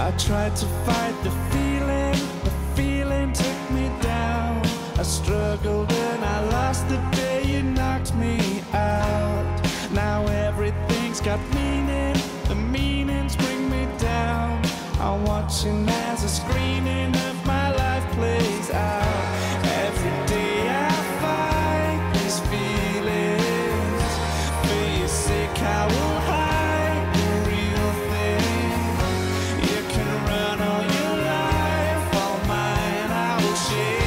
I tried to fight the feeling took me down. I struggled and I lost the day you knocked me out. Now everything's got meaning, the meanings bring me down. I'm watching as a screening of my life plays out. Every day I fight these feelings. For your sake I will hide the real thing. You can run all your life, all mine I will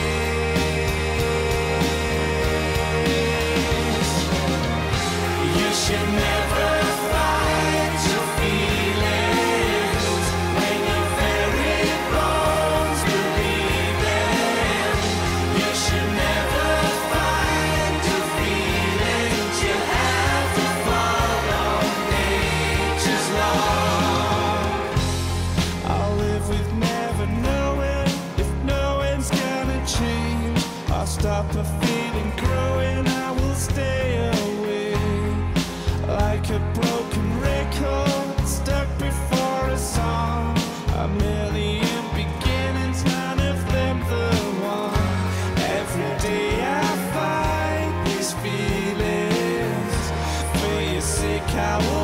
chase. You should never fight your feelings. When your very bones believe them. You should never fight your feelings. You have to follow nature's law. I'll live with never knowing if knowing's gonna change. I'll stop a feeling growing, I will stay away. Like a broken record stuck before a song. A million beginnings, none of them the one. Every day I fight these feelings. For your sake I will